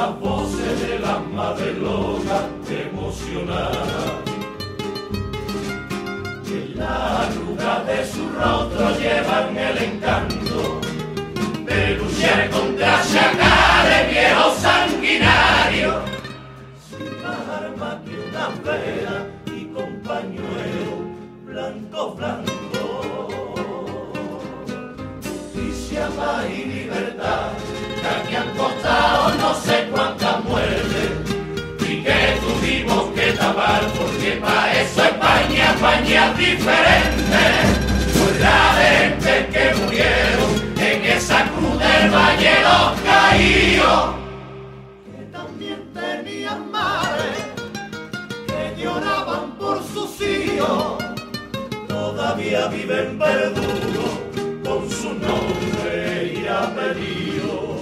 esas voces de las madres locas emocionadas. En la arruga de su rostro llevan el encanto de luchar contra chacales viejos sanguinarios, sin más armas que una vela y con pañuelo blanco blanco. Justicia, paz y libertad, que aquí han costado no sé cuántas muertes y que tuvimos que tapar, porque para eso España es diferente. Pues la de gente que murieron en esa cruz del Valle los Caídos, que también tenían madres que lloraban por sus hijos, todavía viven verdugos con su nombre y apellido.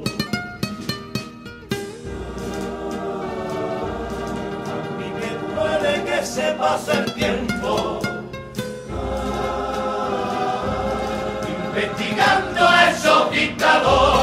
A mí me duele que se pase el tiempo investigando a esos dictadores